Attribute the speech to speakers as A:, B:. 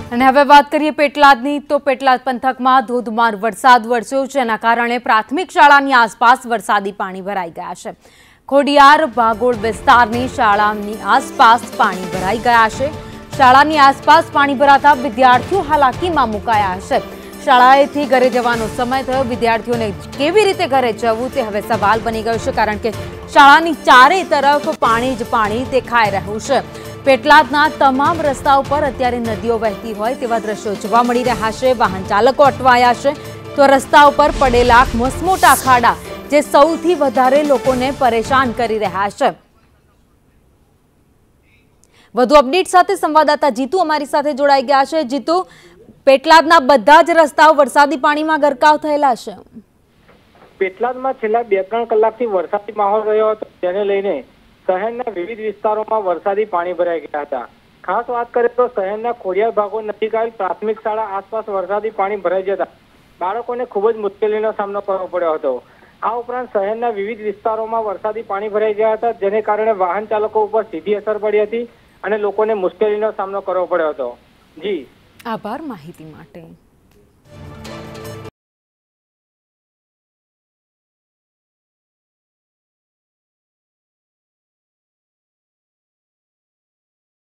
A: અને હવે વાત કરીએ પેટલાદની તો પેટલાદ પંથકમાં ધોધમાર વરસાદ વરસ્યો જેના કારણે પ્રાથમિક શાળાની આસપાસ વરસાદી પાણી ભરાઈ ગયા છે। ખોડિયાર ભાગોળ વિસ્તારની શાળાની આસપાસ પાણી ભરાઈ ગયા છે। શાળાની આસપાસ પાણી ભરાતા વિદ્યાર્થીઓ હાલાકીમાં મુકાયા છે। શાળાએથી ઘરે જવાનો સમય થયો, વિદ્યાર્થીઓને કેવી રીતે ઘરે જવું તે હવે સવાલ બની ગયો છે, કારણ કે શાળાની ચારે તરફ પાણી જ પાણી દેખાઈ રહ્યું છે। પેટલાદના તમામ રસ્તાઓ પર અત્યારે નદીઓ વહેતી હોય તેવા દ્રશ્યો જોવા મળી રહ્યા છે। વાહન ચાલકો અટવાયા છે તો રસ્તા ઉપર પડેલા મસમોટા ખાડા જે સૌથી વધારે લોકોને પરેશાન કરી રહ્યા છે। વધુ અપડેટ સાથે સંવાદદાતા જીતુ અમારી સાથે જોડાઈ ગયા છે। જીતુ, પેટલાદના બધા જ રસ્તાઓ વરસાદી પાણીમાં ગરકાવ થયેલા છે।
B: પેટલાદમાં છેલ્લા 2-3 કલાકથી વરસાદી માહોલ રહ્યો હતો, જેને લઈને શહેરના વિવિધ વિસ્તારોમાં વરસાદી પાણી ભરાઈ ગયા હતા। ખાસ વાત કરીએ તો શહેરના ખોડિયાર ભાગોળ નજીક આવેલ પ્રાથમિક શાળા આસપાસ વરસાદી પાણી ભરાઈ જતા બાળકોને ખૂબ જ મુશ્કેલીનો સામનો કરવો પડ્યો હતો। આ ઉપરાંત શહેરના વિવિધ વિસ્તારોમાં વરસાદી પાણી ભરાઈ ગયા હતા, જેને કારણે વાહન ચાલકો ઉપર સીધી અસર પડી હતી અને લોકોને મુશ્કેલીનો સામનો કરવો પડ્યો હતો। જી,
A: આભાર માહિતી માટે।